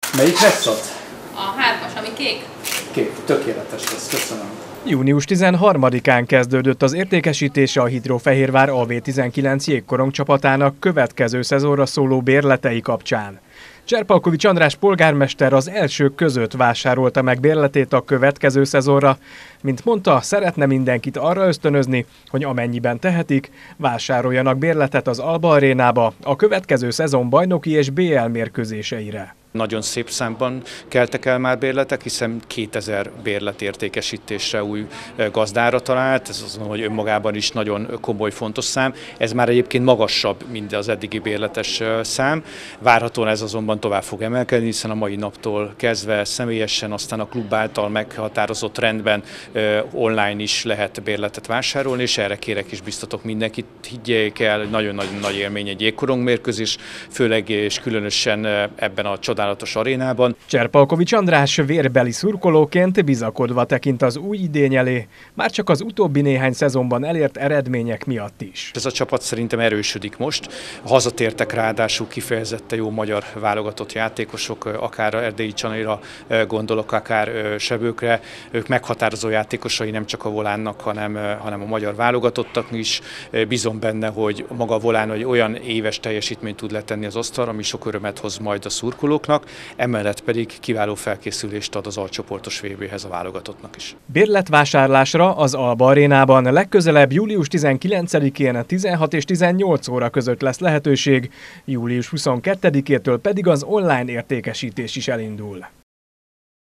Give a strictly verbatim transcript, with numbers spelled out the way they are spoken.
Melyik lesz ott? A hármas, ami kék. Kék, tökéletes lesz, köszönöm. június tizenharmadikán kezdődött az értékesítése a Hidrofehérvár A V tizenkilenc jégkorong csapatának következő szezonra szóló bérletei kapcsán. Cserpalkovics András polgármester az elsők között vásárolta meg bérletét a következő szezonra. Mint mondta, szeretne mindenkit arra ösztönözni, hogy amennyiben tehetik, vásároljanak bérletet az Alba Arénába a következő szezon bajnoki és bé el mérkőzéseire. Nagyon szép számban keltek el már bérletek, hiszen kétezer bérletértékesítésre új gazdára talált, ez azon, hogy önmagában is nagyon komoly, fontos szám. Ez már egyébként magasabb, mint az eddigi bérletes szám. Várhatóan ez azonban tovább fog emelkedni, hiszen a mai naptól kezdve személyesen, aztán a klub által meghatározott rendben online is lehet bérletet vásárolni, és erre kérek is biztatok mindenkit. Higgyék el, nagyon-nagyon nagy élmény egy jégkorong mérkőzés, főleg és különösen ebben a csodálatos arénában. Cserpalkovics András vérbeli szurkolóként bizakodva tekint az új idény elé, már csak az utóbbi néhány szezonban elért eredmények miatt is. Ez a csapat szerintem erősödik most. Hazatértek ráadásul kifejezetten jó magyar válogatott játékosok, akár Erdélyi Csanira gondolok, akár Sebőkre. Ők meghatározó játékosai nem csak a Volánnak, hanem, hanem a magyar válogatottak is. Bízom benne, hogy maga a Volán egy olyan éves teljesítményt tud letenni az asztalra, ami sok örömet hoz majd a szurkolóknak, emellett pedig kiváló felkészülést ad az alcsoportos vé béhez a válogatottnak is. Bérletvásárlásra az Alba Arénában legközelebb július tizenkilencedikén tizenhat és tizennyolc óra között lesz lehetőség, július huszonkettedikétől pedig az online értékesítés is elindul.